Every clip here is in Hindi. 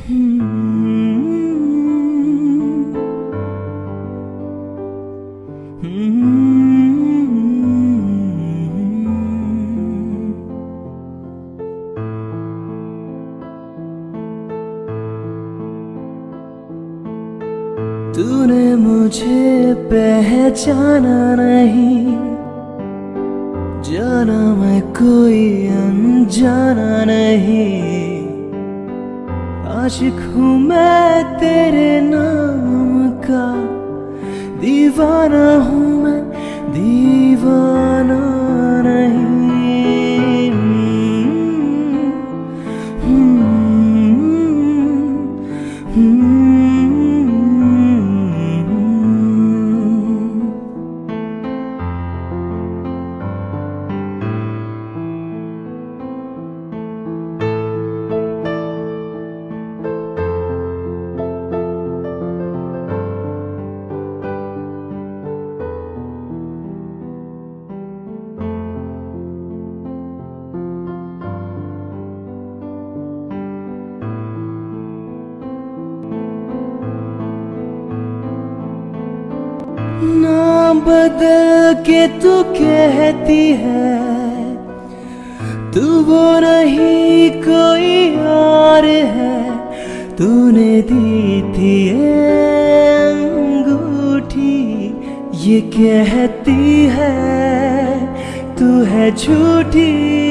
तूने मुझे पहचाना नहीं, जाना मैं कोई अनजाना नहीं। आशिक हूँ मैं तेरे नाम का, दीवाना हूँ मैं दीवाना नहीं। नाम बदल के तू कहती है, तू वो नहीं कोई और है। तूने दी थी अंगूठी, ये कहती है तू है झूठी।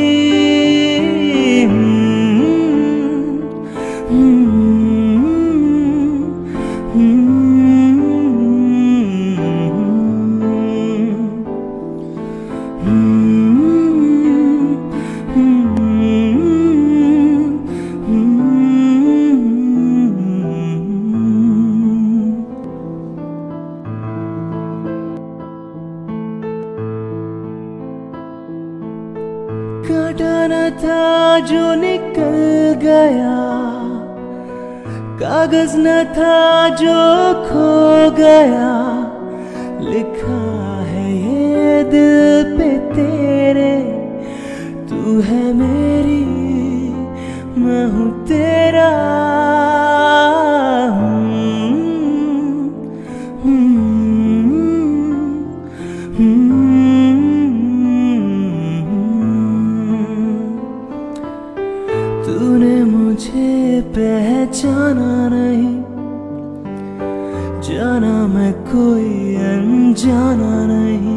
काटा न था जो निकल गया, कागज न था जो खो गया। लिखा है ये दिल पे तेरे, तू है मेरी मैं हूँ तेरा। तूने मुझे पहचाना नहीं, जाना मैं कोई अनजाना नहीं।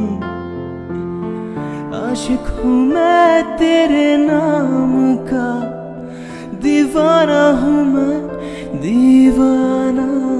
आशिक हूँ मैं तेरे नाम का, दीवाना हूँ मैं दीवाना।